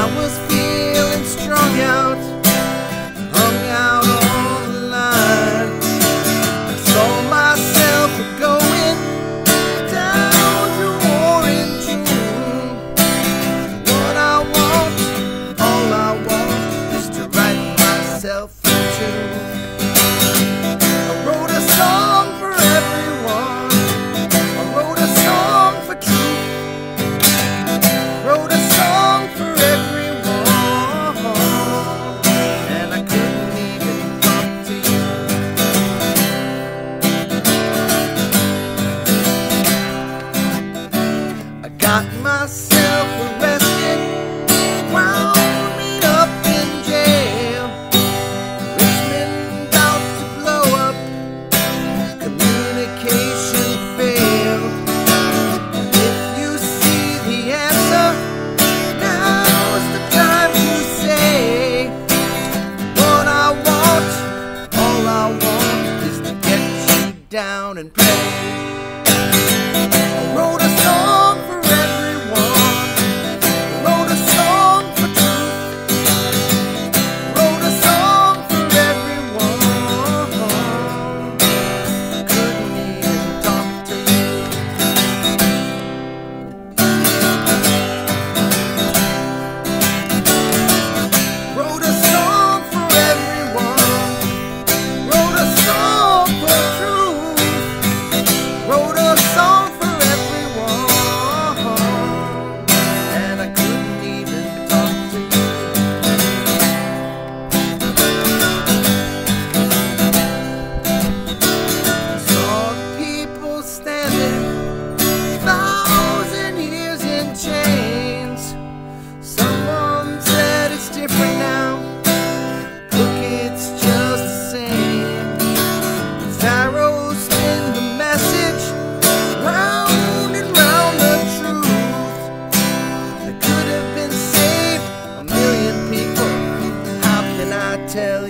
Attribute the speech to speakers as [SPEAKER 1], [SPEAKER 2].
[SPEAKER 1] I was feeling strung out, hung out on the line. I saw myself going down to war in June. What I want, all I want, is to write myself a tune. I wrote a song for everyone. I wrote a song for truth. Wrote a song for everyone, and I couldn't even talk to you. I got myself arrested, wound me up in jail. Richmond out to blow up, communication failed. If you see the answer, now's the time to say what I want. All I want is to get you down and play. I wrote a song for everyone. I wrote a song for truth. Wrote a song for everyone. I couldn't even talk to you. Wrote a song for everyone. Wrote a song for truth. Wrote a song for everyone, and I couldn't even talk to you. Saw people standing 1,000 years in chains. Someone said it's different now. Look, it's just the same. Pharaoh spin the message round and round the truth. There could have been saved 1,000,000 people. How can I tell